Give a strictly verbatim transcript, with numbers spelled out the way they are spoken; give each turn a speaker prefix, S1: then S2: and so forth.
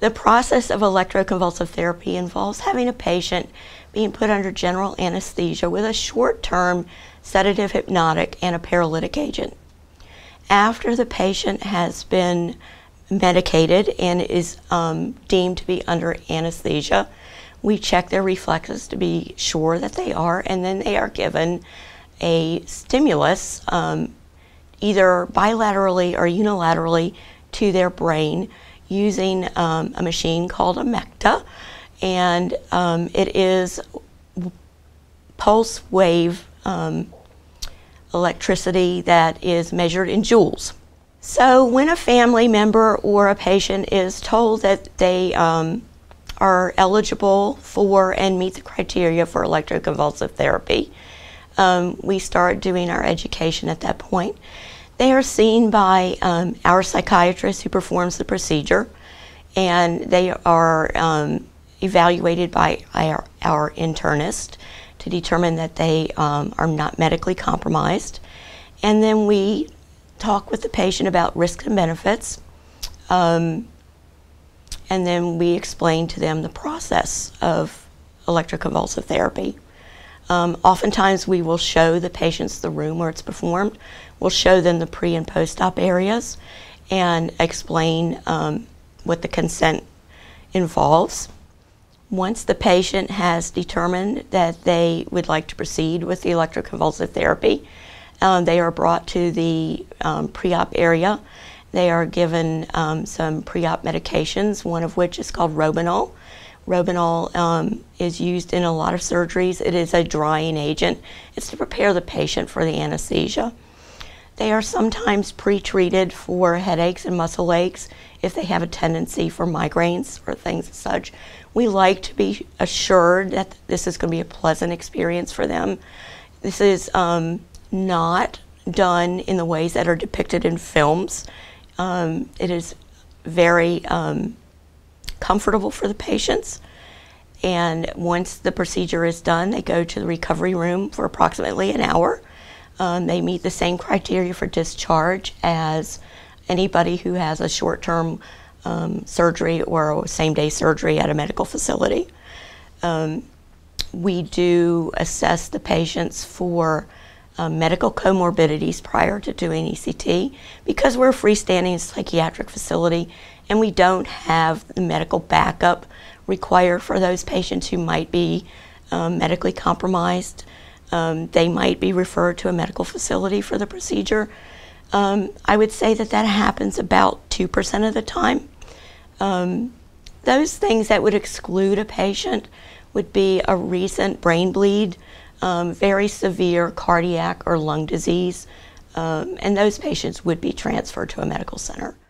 S1: The process of electroconvulsive therapy involves having a patient being put under general anesthesia with a short-term sedative hypnotic and a paralytic agent. After the patient has been medicated and is um, deemed to be under anesthesia, we check their reflexes to be sure that they are, and then they are given a stimulus um, either bilaterally or unilaterally to their brain using um, a machine called a M E C T A, and um, it is pulse wave um, electricity that is measured in joules. So when a family member or a patient is told that they um, are eligible for and meet the criteria for electroconvulsive therapy, um, we start doing our education at that point. They are seen by um, our psychiatrist who performs the procedure, and they are um, evaluated by our, our internist to determine that they um, are not medically compromised. And then we talk with the patient about risks and benefits, um, and then we explain to them the process of electroconvulsive therapy. Um, oftentimes we will show the patients the room where it's performed. We'll show them the pre and post-op areas and explain um, what the consent involves. Once the patient has determined that they would like to proceed with the electroconvulsive therapy, um, they are brought to the um, pre-op area. They are given um, some pre-op medications, one of which is called Robenol. Robenol um, is used in a lot of surgeries. It is a drying agent. It's to prepare the patient for the anesthesia. They are sometimes pre-treated for headaches and muscle aches if they have a tendency for migraines or things as such. We like to be assured that this is going to be a pleasant experience for them. This is um, not done in the ways that are depicted in films. Um, it is very um, comfortable for the patients, and once the procedure is done, they go to the recovery room for approximately an hour. Um, they meet the same criteria for discharge as anybody who has a short-term um, surgery or same-day surgery at a medical facility. Um, we do assess the patients for um, medical comorbidities prior to doing E C T because we're a freestanding psychiatric facility and we don't have the medical backup required for those patients who might be um, medically compromised. Um, they might be referred to a medical facility for the procedure. Um, I would say that that happens about two percent of the time. Um, those things that would exclude a patient would be a recent brain bleed, um, very severe cardiac or lung disease, um, and those patients would be transferred to a medical center.